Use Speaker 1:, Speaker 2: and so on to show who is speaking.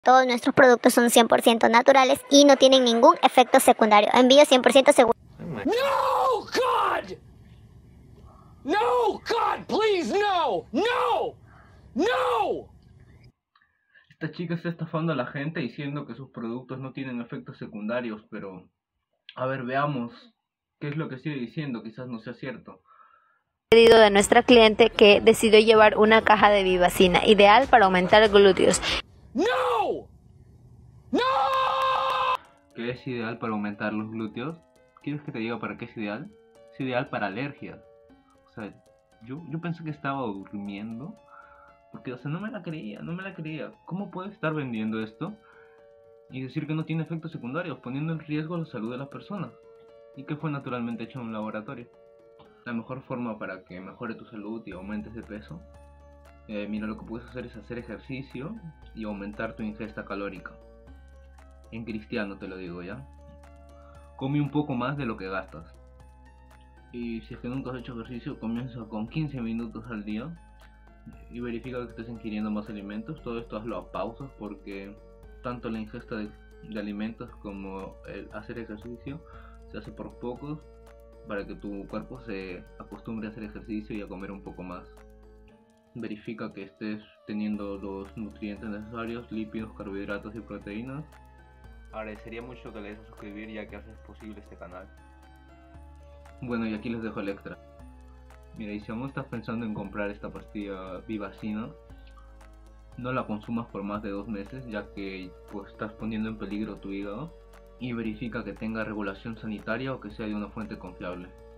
Speaker 1: Todos nuestros productos son 100% naturales y no tienen ningún efecto secundario. Envío 100% seguro.
Speaker 2: No, God! No, God, please, no! No! No!
Speaker 3: Esta chica está estafando a la gente diciendo que sus productos no tienen efectos secundarios, pero... A ver, veamos qué es lo que sigue diciendo, quizás no sea cierto.
Speaker 4: Pedido de nuestra cliente que decidió llevar una caja de Vivacina, ideal para aumentar glúteos.
Speaker 2: No! No!
Speaker 3: ¿Qué es ideal para aumentar los glúteos? ¿Quieres que te diga para qué es ideal? Es ideal para alergias. O sea, yo pensé que estaba durmiendo. Porque, o sea, no me la creía. ¿Cómo puede estar vendiendo esto y decir que no tiene efectos secundarios, poniendo en riesgo la salud de las personas? Y que fue naturalmente hecho en un laboratorio. La mejor forma para que mejore tu salud y aumentes de peso, mira, lo que puedes hacer es hacer ejercicio y aumentar tu ingesta calórica. En cristiano te lo digo, ¿ya? Come un poco más de lo que gastas. Y si es que nunca has hecho ejercicio, comienza con 15 minutos al día y verifica que estés ingiriendo más alimentos. Todo esto hazlo a pausas, porque tanto la ingesta de alimentos como el hacer ejercicio se hace por pocos, para que tu cuerpo se acostumbre a hacer ejercicio y a comer un poco más. Verifica que estés teniendo los nutrientes necesarios, lípidos, carbohidratos y proteínas. Agradecería mucho que le des a suscribir, ya que haces posible este canal. Bueno, y aquí les dejo el extra. Mira, y si aún estás pensando en comprar esta pastilla Vivacina, no la consumas por más de 2 meses, ya que pues estás poniendo en peligro tu hígado. Y verifica que tenga regulación sanitaria o que sea de una fuente confiable.